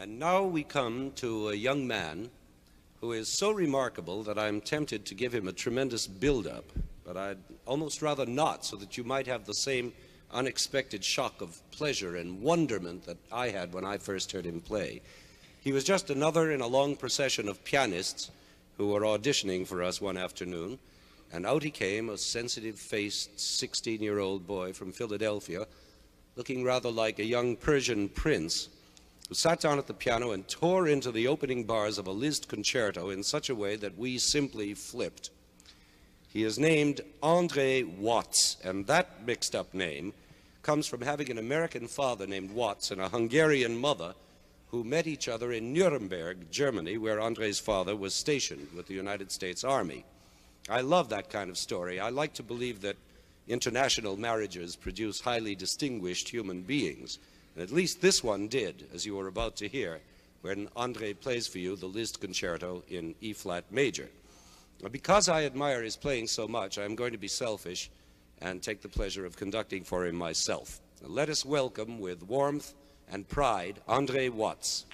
And now we come to a young man who is so remarkable that I'm tempted to give him a tremendous build-up, but I'd almost rather not, so that you might have the same unexpected shock of pleasure and wonderment that I had when I first heard him play. He was just another in a long procession of pianists who were auditioning for us one afternoon, and out he came, a sensitive-faced 16-year-old boy from Philadelphia, looking rather like a young Persian prince, who sat down at the piano and tore into the opening bars of a Liszt concerto in such a way that we simply flipped. He is named Andre Watts, and that mixed-up name comes from having an American father named Watts and a Hungarian mother who met each other in Nuremberg, Germany, where Andre's father was stationed with the United States Army. I love that kind of story. I like to believe that international marriages produce highly distinguished human beings. And at least this one did, as you are about to hear, when Andre plays for you the Liszt Concerto in E-flat major. Now, because I admire his playing so much, I'm going to be selfish and take the pleasure of conducting for him myself. Now, let us welcome with warmth and pride Andre Watts.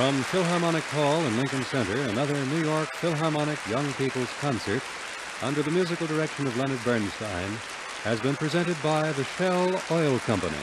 From Philharmonic Hall in Lincoln Center, another New York Philharmonic Young People's Concert under the musical direction of Leonard Bernstein has been presented by the Shell Oil Company.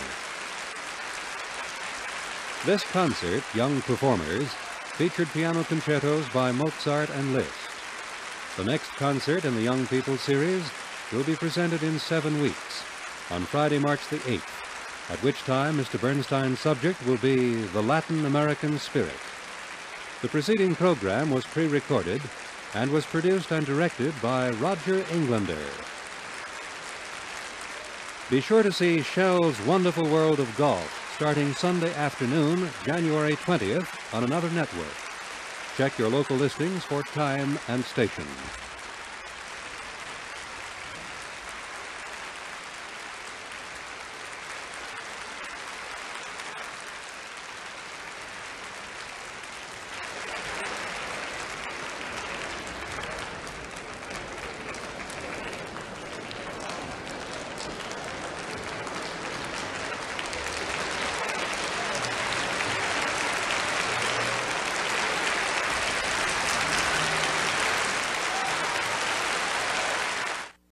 This concert, Young Performers, featured piano concertos by Mozart and Liszt. The next concert in the Young People series will be presented in 7 weeks, on Friday, March the 8th, at which time Mr. Bernstein's subject will be the Latin American spirit. The preceding program was pre-recorded and was produced and directed by Roger Englander. Be sure to see Shell's Wonderful World of Golf starting Sunday afternoon, January 20th, on another network. Check your local listings for time and station.